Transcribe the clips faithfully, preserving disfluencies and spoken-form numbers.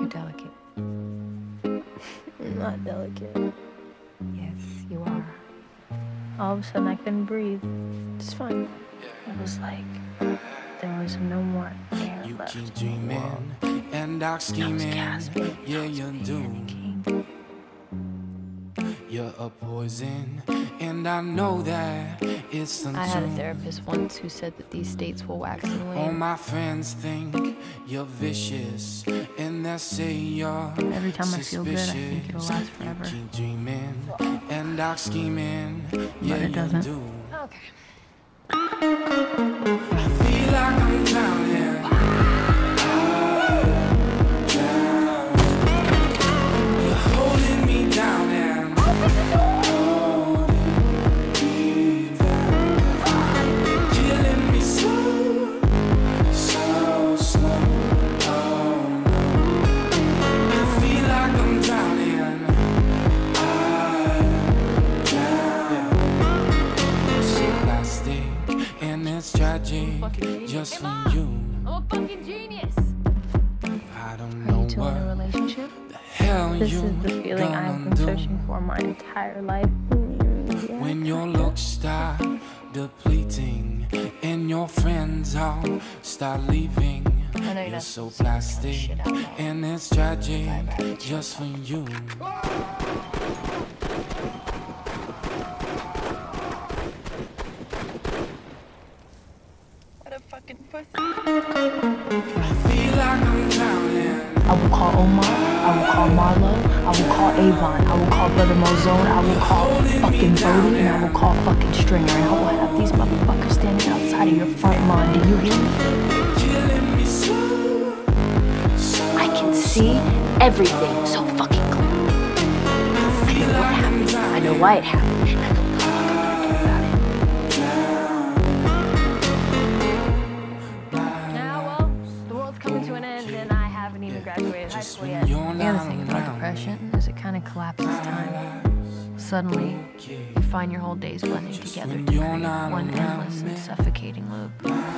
delicate. I'm not delicate. Yes, you are. All of a sudden I couldn't breathe. It's fine. It was like there was no more air You left. keep dreaming and dark scheming. Yeah, you do. You're a poison, and I know that it's untrue. I had a therapist once who said that these states will wax and All wane. my friends think you're vicious, and they say you're Every time I feel good, I think it'll last forever. You keep dreaming and dark scheming. Yeah, But it doesn't. you do. Okay. I feel like I'm drowning. You're holding me down and holding me down, killing me slow, so slow. Oh no, I feel like I'm drowning. I'm drowning. It's so plastic and it's tragic just for you. I'm a fucking genius. I don't Are know you two in a what relationship? the hell This you is the feeling I've gonna been do searching for my entire life. Mm, when yeah. your looks start depleting and your friends all start leaving. I know you're You're not so supposed to say that kind of plastic shit out loud. and it's tragic just for you. What a fucking pussy. I feel like I'm drowning. I will call Omar, I will call Marlo, I will call Avon, I will call Brother Mozone, I will call fucking Bodie, and I will call fucking Stringer, and I will have these motherfuckers standing outside of your front lawn. Do you hear me? Killing me slow, so I can see everything so fucking clear. I know what happened, I know why it happened, and I know what the fuck I'm gonna do about it. Now, well, the world's coming to an end, and I haven't even graduated high school yet. you're The other not thing about around depression is it kind of collapses time. Suddenly, you find your whole days blending together to you're create not one around endless me. and suffocating loop.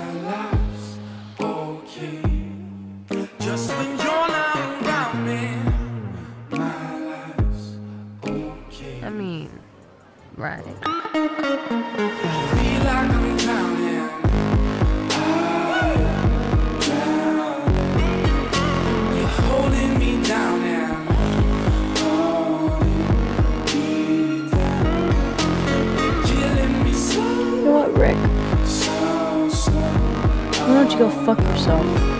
okay. Just when you're not around me, my life's okay. I mean, right. I feel like I'm drowning. I'm drowning. You're holding me down and holding me down, killing me slow, You know what, Rick? so slow. Why don't you go fuck yourself?